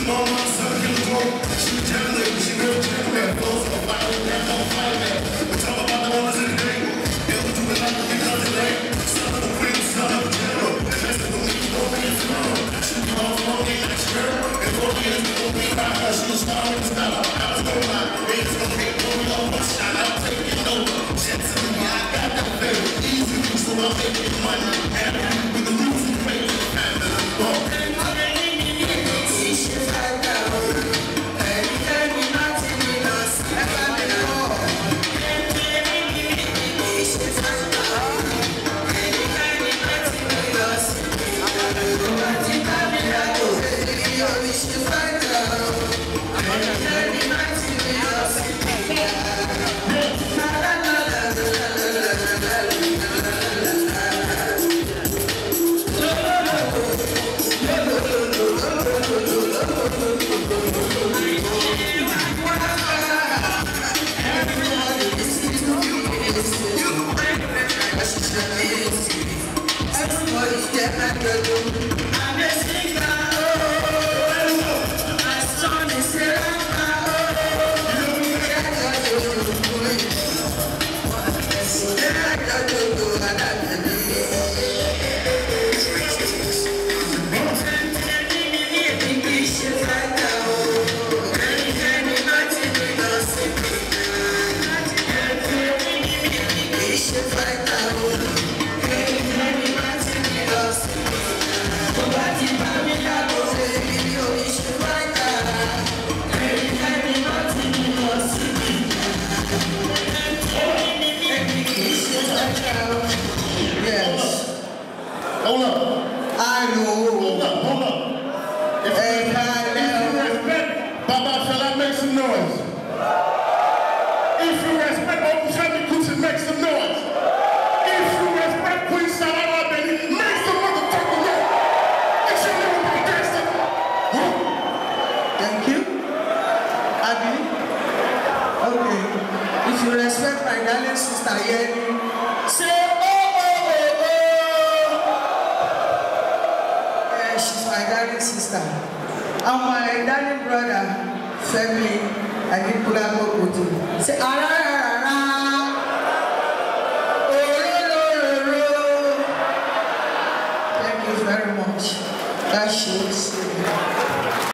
Make some noise. If you respect Queen Salawa Abeni, make some motherfucking noise. Make sure you be dancing. Thank you. Abi. Okay. If you respect my darling sister Yeni, say oh oh oh oh. Yeah, she's my darling sister. And my darling brother, family, I did put up with you. Say ara. Very much. That shows.